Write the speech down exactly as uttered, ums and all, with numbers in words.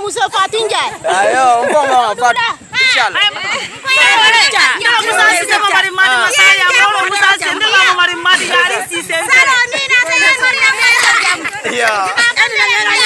muso Fatou Ndiaye. Ayo, on va voir Fatou. Inchallah. Ya Musa Sise Mamari Madi Masaya, Moro Musa Sende Mamari Madi Yari Sise. Saro ni na ta ya Maryam. Ya.